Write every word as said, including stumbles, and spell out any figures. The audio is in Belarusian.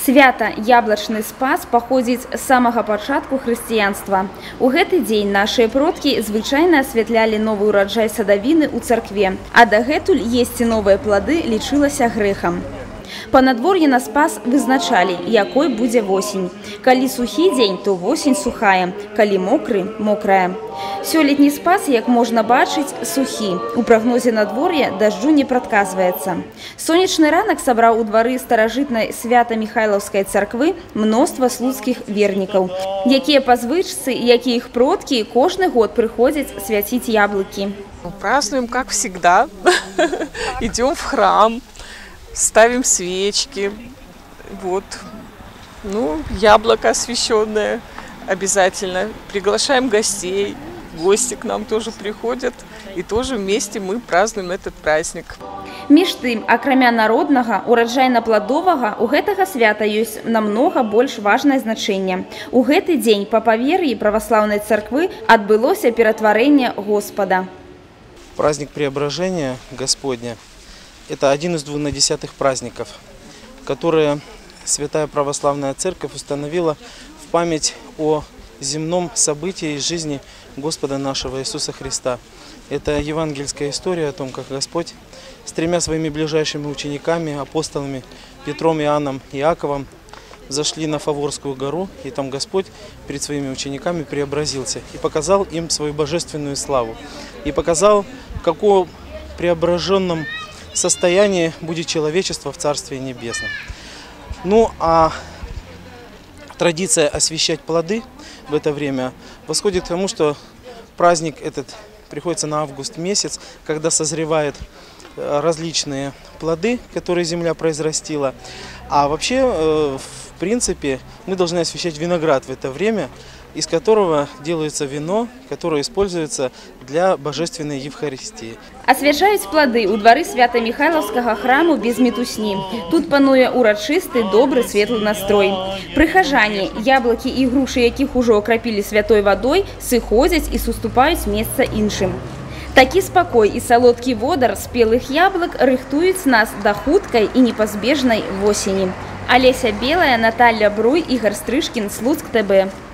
Свята яблачны спас паходзіць з самага пачатку хрысціянства. У гэты дзень нашыя продкі звычайна асвятлялі новы ўраджай садавіны ў царкве, а дагэтуль есці новыя плады лічылася грэхам. Па надвор'і на спас вызначалі, якой будзе восень. Калі сухі дзень, то восень сухая, калі мокры – мокрая. Сёлетні спас, як можна бачыць, сухі. У прагнозе надвор'я дажджу не прадказваецца. Сонечны ранак сабраў у двары старажытнай Свята-Міхайлаўскай царквы мноства слуцкіх вернікаў, якія па звычцы, як і іх продкі, кожны год прыходзяць свяціць яблыкі. Празднуем, как всегда. Идем в храм. Ставим свечки, вот, ну, яблоко освященное обязательно. Приглашаем гостей, гости к нам тоже приходят, и тоже вместе мы празднуем этот праздник. Між тым, акрамя народнага, ураджайна-пладовага, у гэтага свята ёсць намнога больш важнае значэнне. У гэты дзень па павер'і праваслаўнай царквы адбылося ператварэнне Господа. Праздник Преображения Господня – это один из двунадесятых праздников, которые Святая Православная Церковь установила в память о земном событии из жизни Господа нашего Иисуса Христа. Это евангельская история о том, как Господь с тремя своими ближайшими учениками, апостолами Петром, Иоанном и Иаковом, зашли на Фаворскую гору, и там Господь перед своими учениками преобразился и показал им свою божественную славу. И показал, в каком преображенном состоянии будет человечество в Царстве Небесном. Ну а традиция освящать плоды в это время восходит к тому, что праздник этот приходится на август месяц, когда созревают различные плоды, которые земля произрастила. А вообще, в принципе, мы должны освящать виноград в это время, из которого делается вино, которое используется для божественной Евхаристии. Асвячаюць плады ў двары Свята-Міхайлаўскага храму без мітусні. Тут пануе урачысты, добры, светлы настрой. Прыхажане, яблыкі і грушы, якіх ужо акрапілі святой вадой, сыходзяць і суступаюць месца іншым. Такі спакой і салодкі водар спелых яблык рыхтуюць нас да хуткай і непазбежнай восені. Алеся Белая, Наталья Бруй, Ігор Стрышкін, Слуцк ТБ.